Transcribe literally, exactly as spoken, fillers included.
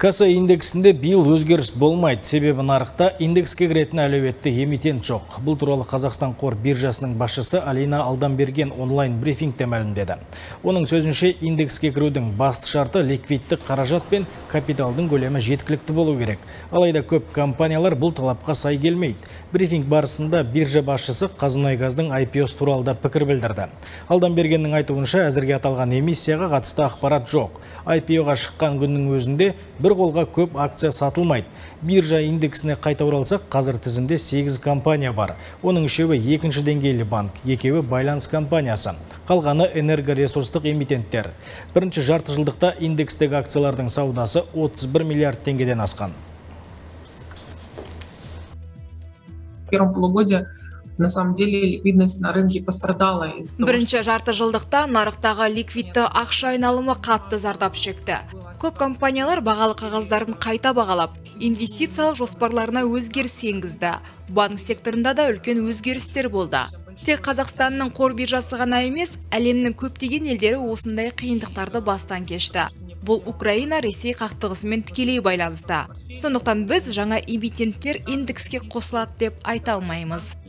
Касса индексінде биыл өзгеріс болмайды. Себебі нарықта индекске кіретін әлеуетті эмитент жоқ. Бұл туралы Қазақстан қор биржасының басшысы Алина Алданберген онлайн брифингте мәлімдеді. Оның сөзінше, индекске кірудің басты шарты ликвидті қаражат пен капиталдың көлемі жеткілікті болу керек. Алайда көп компаниялар бұл талапқа сай келмейді. Брифинг барысында биржа басшысы Қазмұнайгаздың ай пи о-сы туралы да пікір білдірді. Алданбергеннің айтуынша, әзірге аталған эмиссияға қатысты ақпарат жоқ. ай пи о-ға шыққан күннің өзінде бір қолға көп акция сатылмайды. Биржа индексіне қайта оралсақ, қазір тізімде сегіз компания бар. Оның үшеуі екінші деңгейлі банк, екеуі байланыс компаниясы. Қалғаны энергоресурстық эмитенттер. Бірінші жарты жылдықта индекстегі акциялардың саудасы отыз бір миллиард теңгеден асқан. В первом полугодии на самом деле ликвидность на рынке пострадала. Бірінші жарты жылдықта нарықтағы ликвидті ақша айналымы қатты зардап шекті. Көп компаниялар бағалы қағаздарын қайта бағалап, инвестициялық жоспарларына өзгеріс енгізді. Банк секторында да үлкен өзгерістер болды. Тек Қазақстанның қор биржасы ғана емес, әлемнің көптеген елдері осындай қиындықтарды бастан кешті. Бұл Украина, Ресей қақтығысымен тікелей байланысты. Сондықтан біз жаңа эмитенттер индекске қосылады деп айта алмаймыз.